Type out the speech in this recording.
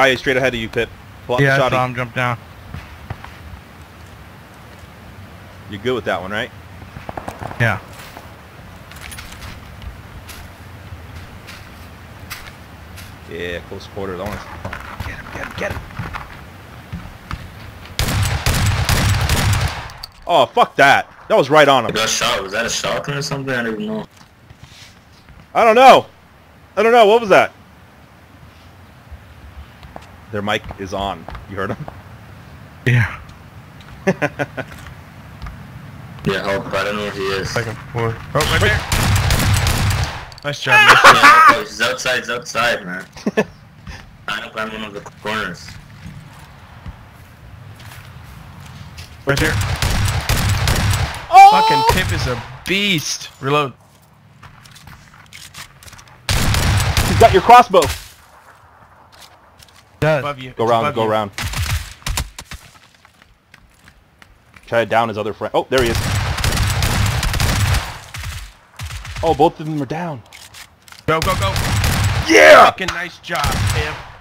Guy straight ahead of you, Pip. Pull out Yeah, the I shotty. saw him jump down. You're good with that one, right? Yeah. Yeah, close quarters. I want to get him, get him, get him. Oh, fuck that. That was right on him. I got shot. Was that a shotgun or something? I don't even know. I don't know. I don't know. What was that? Their mic is on. You heard him? Yeah. Yeah, help. I don't know where he is. Second floor. Oh, right there. Nice job. Yeah, he's outside. He's outside, man. Trying to climb one of the corners. Right there. Oh! Fucking Pip is a beast. Reload. He's got your crossbow. Above you. Go It's round, above go you. round. Try to down his other friend. Oh, there he is. Oh, both of them are down. Go, go, go. Yeah! Fucking nice job, Pip.